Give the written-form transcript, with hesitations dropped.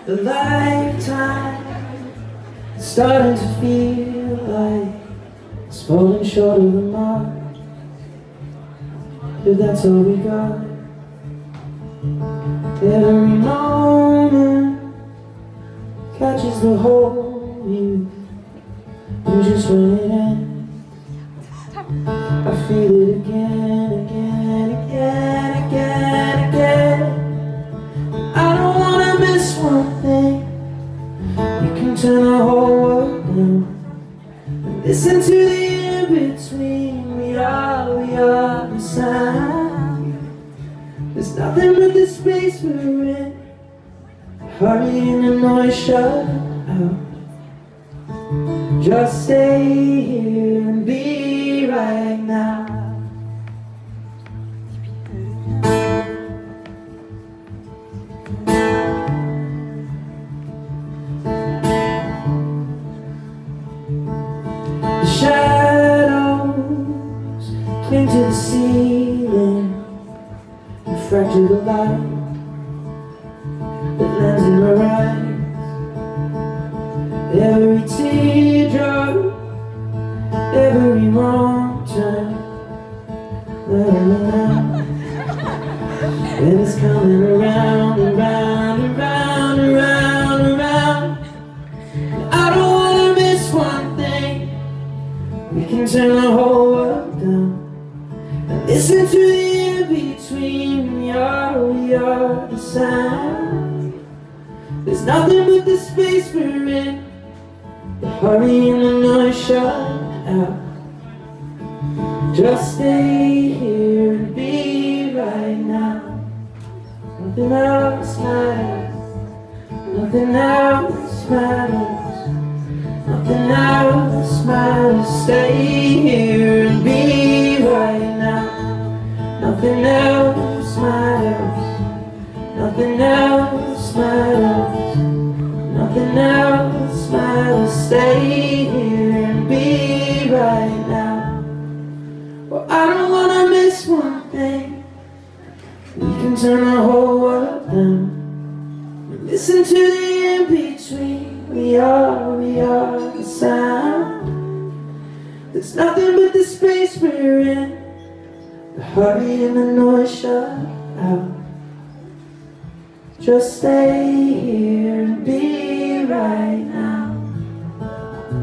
a lifetime. It's starting to feel like it's falling short of the mark. If that's all we got, every moment catches the whole you just when it ends. I feel it again, again, again, again, again. I don't wanna miss one thing. You can turn the whole world down and listen to the in-between. We are the sound. There's nothing but the space we're in. Hurry and the noise shut out. Just stay here and be right now. The shadows cling to the ceiling and fracture the light that lands in my eyes. Every teardrop, every wrong turn, and it's coming around and round and round and round and round. I don't wanna miss one thing. We can turn the whole world down and listen to the in-between. We are the sound. There's nothing but the space we're in. The hurry and the noise shut out. Just stay here and be right now. Nothing else matters. Nothing else matters. Nothing else matters. Stay here and be right now. Nothing else matters. Nothing else matters. Nothing else matters. Stay here and be right now. Well, I don't wanna miss one thing. We can turn the whole world down and listen to the in-between. We are the sound. There's nothing but the space we're in. The hurry and the noise shut out. Just stay here and be right now.